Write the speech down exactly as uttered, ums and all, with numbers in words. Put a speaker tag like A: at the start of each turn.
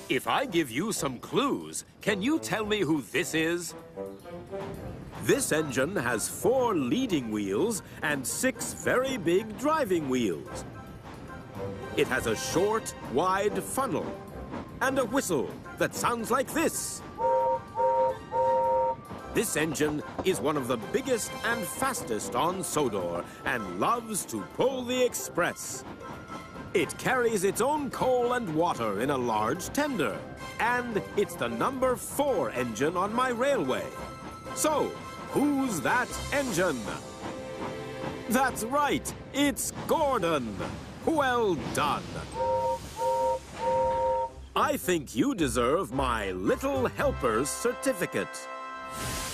A: If I give you some clues, can you tell me who this is? This engine has four leading wheels and six very big driving wheels. It has a short, wide funnel and a whistle that sounds like this. This engine is one of the biggest and fastest on Sodor and loves to pull the express. It carries its own coal and water in a large tender, and it's the number four engine on my railway. So, who's that engine? That's right, it's Gordon. Well done. I think you deserve my Little Helper's certificate.